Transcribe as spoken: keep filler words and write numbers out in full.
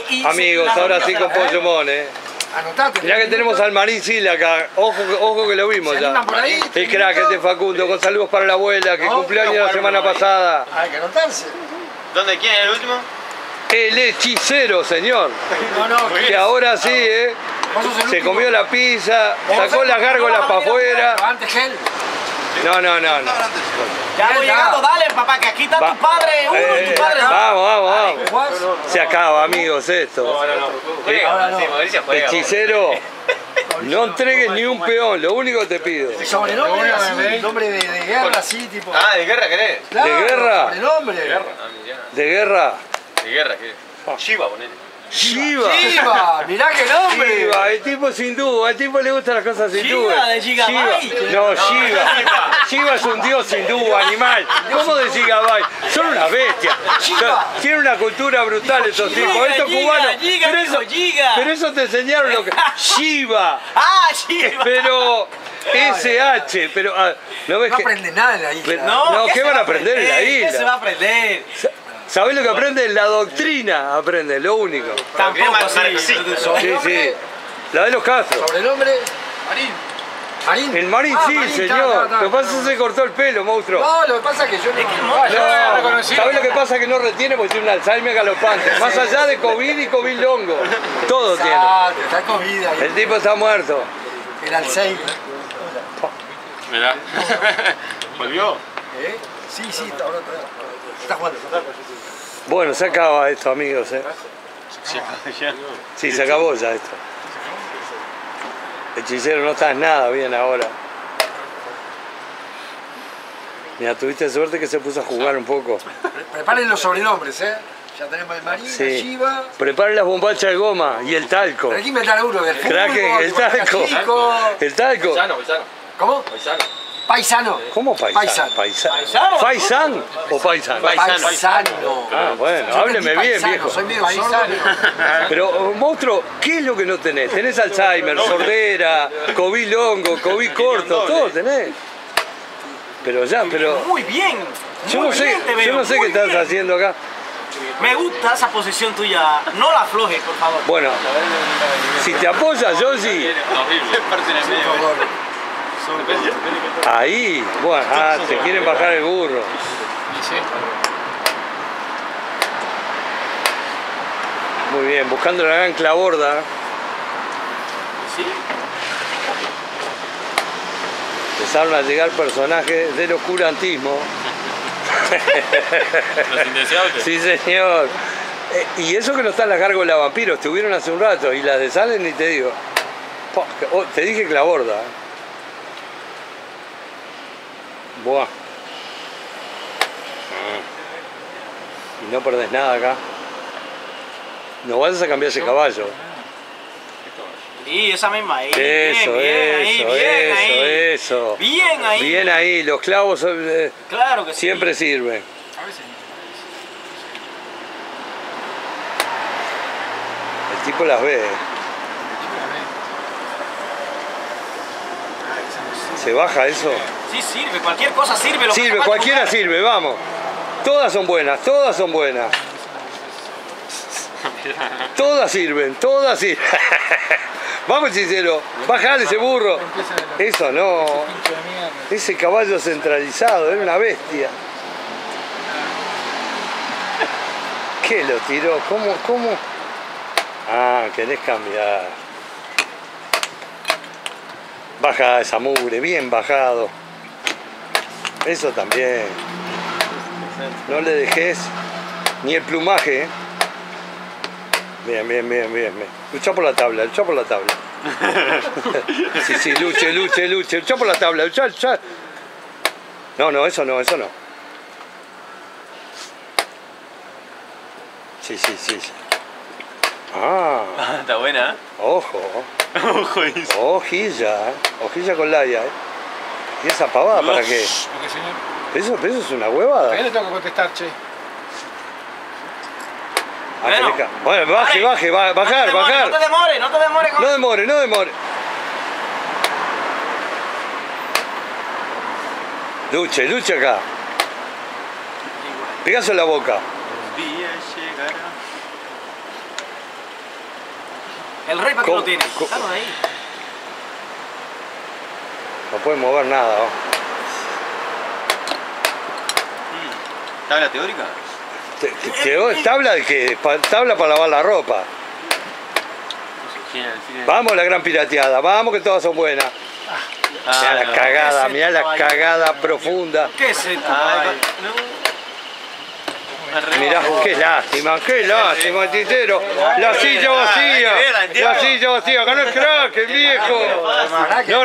y Amigos, la ahora familia sí se con la- ¿eh? Pollomón, eh. Anotate. Mirá que tenemos al Marín Sila acá. Ojo, ojo que lo vimos ¿Se ya. animan por ahí? El crack este Facundo, con saludos para la abuela, que No, cumpleaños no, la semana jugaron pasada. Hay que anotarse. ¿Dónde? ¿Quién es el último? El hechicero, señor. No, no. Que ahora sí, eh. Vos sos el Se último. comió la pizza, Vos sacó sos- las gárgolas para afuera. Antes que él. No, no, no, no. Ya voy Ya. llegando, dale, papá, que aquí está Va- tu padre, uno y Eh, tu padre dos. vamos, vamos, vamos. ¿Jugás? Se acaba, amigos, esto. No, no, no. Juega, Ahora no. sí, Mauricio juega. Hechicero, no entregues ni un peón, lo único que te pido. Sobrenombre Lo así, único que me- nombre de, de guerra así, tipo. Ah, ¿de guerra querés? Claro, ¿de guerra? Sobrenombre. Ah, mirá. De guerra. ¿De guerra qué? Shiva, ponele. Shiva. Chiva, mirá qué nombre. Shiva, el tipo sin duda, al tipo le gustan las cosas sin Shiva, duda. de Gigabyte. No, Shiva. Shiva es un dios sin duda, animal. ¿Cómo de Gigabyte? Son unas bestias. Shiva. Tienen una cultura brutal estos Giga, tipos. Estos Giga, cubanos. Giga, Pero dijo, eso, Giga. pero eso te enseñaron lo que. Shiva. Ah, Shiva. Pero S H, pero ah, no ves No que. aprende nada en la isla. Pero- No, No, ¿qué se van va a aprender en la ¿Qué isla? se va a aprender? ¿Sabés lo que aprenden? La doctrina aprende, lo único. Tampoco Mar- así. Marcosí. Sí, sí. La de los Castro. Sobrenombre. Marín. Marín. El Marín, Ah, sí, Marín, señor. ta, ta, ta, Lo que pasa es no. que se cortó el pelo, monstruo. No, lo que pasa es que yo no. Es que no- Vaya. No, No, reconocí. ¿sabés lo que pasa? Que no retiene porque tiene un Alzheimer galopante. Más allá de COVID y COVID longo. Todo tiene. Exacto, está COVID ahí. El tipo está muerto. El Alzheimer. Mirá. ¿Volvió? ¿Eh? Sí, sí, está, ahora está. Está jugando. Bueno, se acaba esto, amigos. ¿eh? Sí, se acabó ya esto. Hechicero, no estás nada bien ahora. Mira, tuviste suerte que se puso a jugar un poco. Preparen los sobrenombres, ¿eh? Ya tenemos el Marín, Sí. el Shiva. Preparen las bombachas de goma y el talco. Pero hay que inventar uno del fútbol, Crack, el de Boca talco. Chico. El talco. Paisano, paisano. ¿Cómo? Paisano. Paisano. ¿Cómo paisano? Paisano. Paisano. ¿Paisano? ¿Paisan o paisano? Paisano. Paisano. Ah, bueno, Yo hábleme entendí bien, paisano, viejo. Soy medio sordo. Pero, oh, monstruo, ¿qué es lo que no tenés? Tenés Alzheimer, sordera, COVID longo, COVID corto, todo tenés. Pero ya, pero Muy bien. yo muy no sé, bien te veo, yo no sé muy qué estás bien. haciendo acá. Me gusta esa posición tuya. No la aflojes, por favor. Bueno, si te apoyas, yo sí. Ahí, bueno, ah, te quieren bajar el burro. Muy bien, buscando la gran clavorda. Sí. Empezaron a llegar personajes del oscurantismo. Los indeseables. Sí, señor. Eh, y eso que no están las gárgolas vampiros, estuvieron hace un rato. Y las de Salen ni te digo. Po, que- oh, te dije clavorda. eh. Buah. Mm. Y no perdés nada acá. No vayas a cambiar ese caballo. Sí, esa misma ahí. Eso, bien, bien, ahí, eso, bien eso, ahí. eso. Bien ahí. Bien ahí, los clavos eh, Claro que sí. siempre sirven. El tipo las ve. ¿Se baja eso? Sí sirve, cualquier cosa sirve. Lo que Sirve, capaz de cualquiera jugar. sirve, vamos. Todas son buenas, todas son buenas. Todas sirven, todas sirven. Vamos, hechicero, bajale ese burro. Eso no. Ese caballo centralizado, era una bestia. ¿Qué lo tiró? ¿Cómo? ¿Cómo? Ah, querés cambiar. Baja esa mugre, bien bajado. Eso también. No le dejes ni el plumaje. ¿eh? Bien, bien, bien, bien, bien. Lucha por la tabla, lucha por la tabla. Sí, sí, luche, luche, luche. Lucha por la tabla, lucha, lucha. No, no, eso no, eso no. Sí, sí, sí. sí. Ah, Está buena, ¿eh? ojo. Ojo, dice. Hojilla, ¿eh? Hojilla con Laia, ¿eh? ¿Y esa pavada para qué? Porque, señor, ¿Eso, pero eso es una huevada? todavía le tengo que contestar, che. Ah, que Bueno. le ca- bueno, baje, baje, ba- bajar, no te demores, bajar. No te demores, no te demores. con- No demore, no demore. Luche, luche acá. Pegazo en la boca. Un día llegará. El rey, ¿para qué ¿Cómo? lo tiene? ¿Cómo? Claro, ahí. No puede mover nada. ¿Oh? ¿Tabla teórica? Te- te- te- ¿Tabla de qué? Pa- Tabla para lavar la ropa. Vamos la gran pirateada, vamos que todas son buenas. Mirá la cagada, mirá la cagada profunda. ¿Qué es esto? Ah, Ay, Mirá, qué lástima, qué lástima, Tintero. La silla vacía, la silla vacía, ganó el crack, el viejo. No,